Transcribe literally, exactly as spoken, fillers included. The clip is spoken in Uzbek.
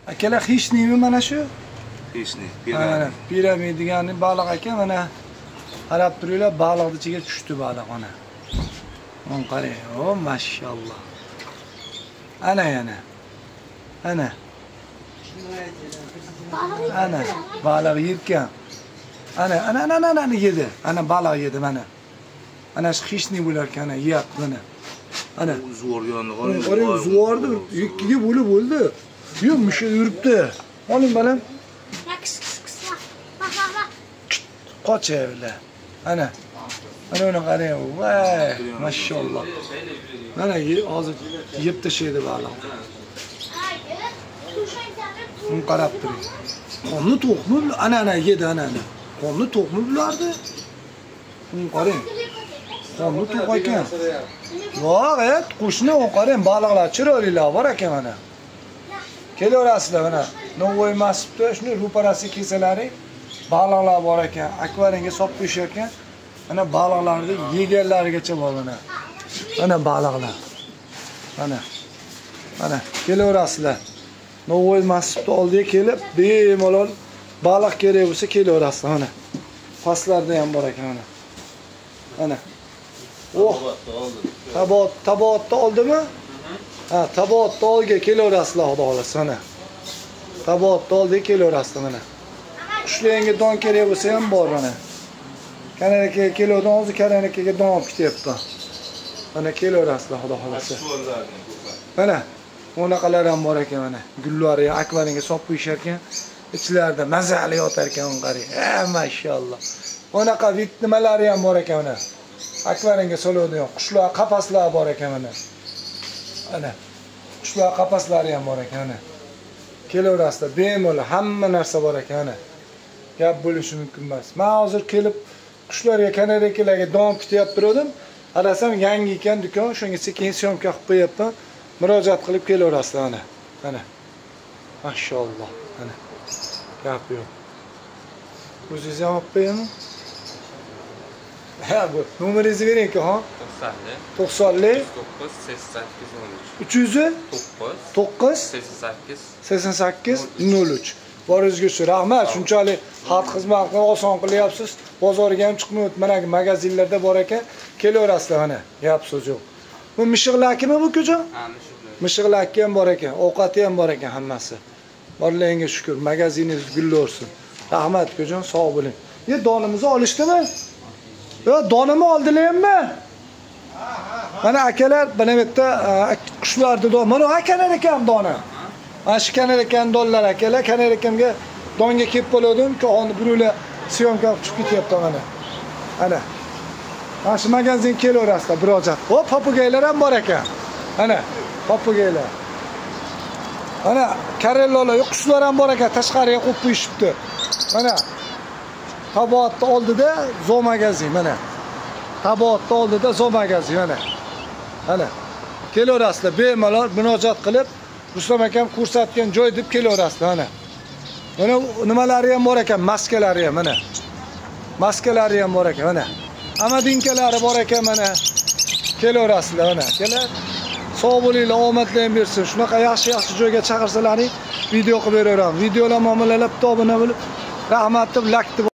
Akalar xishniymi mana shu? Xishni, piramid. Piramid degani baliq ekan, mana qarab turinglar, baliqning ichiga tushdi baliq mana. Mana qarang, o mashalloh. Ana yana. Ana. Ana baliq yerkan. Ana ana ana ana ana yedi. Ana baliq yedi mana. Ana shu xishni bo'lar ekan, ana yeyapti mana. Ana zo'r yonni qarang. Qarang, zo'rdi, ikkiga bo'lib bo'ldi. Yo'q, musha yuribdi. Oling balam. Qochaylar. Ana. Ana uni qarang, voy, mashalloh. Mana hozir yeb tashlaydi baliq. Uni qarab turing. Qonni to'qmi, ana ana yedi ana ana. Qonni to'qmi bulardi? Uni qarang. Qonni to'q ekan. Yo'q, et, qo'shni o qarang, baliqlar chiroylilar bor ekan mana. Kelaverasizlar mana. Novoy masjidda shuni ro'parasi kesalaring, baliqlar bor ekan. Akvariumga solib qo'yishar ekan. Mana baliqlarni yeganlarigacha bor mana. Mana baliqlar. Mana. Mana kelaverasizlar. Novoy masjidda oldiga kelib, bemalol baliq kerak bo'lsa kelaverasizlar mana. Pastlarda ham bor ekan mana. Mana. Oh, taboat, taboatda oldimi? Ha, taboatda oldiga kelaverasizlar, xudo xolasa mana. Taboatda oldiga kelaverasizlar mana. Qushlarga don kerak bo'lsa ham bor mana. Kanarakaga keluvdan hozir kanarakaga don olib ketyapti. Mana kelaverasizlar, xudo xolasa. Mana bunaqalar ham bor ekan mana. Gullari akvariumga solib qo'yishar ekan, ichlarida mazali yotar ekan, uni qarang. Ha, mashalloh. Bunaqa vit nimalari ham bor ekan mana. Akvariumga soladigan qushlar qafaslar bor ekan mana. Ana. Qushlar qafaslari ham bor ekan mana. Kelaverasizlar, bemalol hamma narsa bor ekan mana. Gap bo'lishi mumkin emas. Men hozir kelib qushlarga kanarakalarga don kutyap turdim. Qarasam yangi ekan do'kon, shunga sekin syomka qilib qo'yapman. Murojaat qilib kelaverasizlar mana. Mana. Mashalloh. Mana. Gap yo'q. O'zingiz ham olib qo'yingmi? Ha, bu nomeringizni bering ha? to'qsonli to'qqiz sakson sakkiz nol uch. uch yuz to'qqiz sakson sakkiz nol uch. Boringizga shu rahmat, shunchalik xalq xizmatini oson qilyapsiz. Bozorga ham chiqmayot, mana magazinlarda bor ekan, kelaverasizlar mana. Gap so'z yo'q. Bu mishiqlarkimi bu ko'jon? Ha, mishiqlar. Mishiqlarki ham bor ekan, ovqati ham bor ekan hammasi. Borlaringga shukr, magaziningiz gulli o'rsin. Rahmat ko'jon, sog' bo'ling. Ye donimizni olishdimi? Yo, donimi oldilarmi? Mana akalar, mana bu yerda qushlarni don. Mana akalar ekan doni. Mana shu kanar ekan donlar akalar, kanar ekamga donga kelib qoldim, hozir birovlar syomka qilib chiqib ketyapti mana. Ana. Mana shu magazin kelaverasizlar, murojaat. Hop, papugaylar ham bor ekan. Ana, papugaylar. Mana karellolar, qushlar ham bor ekan, tashqariga qo'yib qo'yishibdi. Mana Taboatda oldida Zo magazin mana. Taboatda oldida Zo magazin mana. Mana. Kelaverasizlar, bemalol murojaat qilib, Rustam akam ko'rsatgan joy deb kelaverasizlar mana. Mana nimalari ham bor ekan, maskalari ham mana. Maskalari ham bor ekan mana. Amadinkalari bor ekan mana. Kelaverasizlar mana. Kelar. Sog' bo'linglar, omadlaring bersin. Shunaqa yaxshi-yaxshi joyga chaqirsalaring, video qilib beraman. Videolar muomalalab obuna bo'lib, rahmat deb like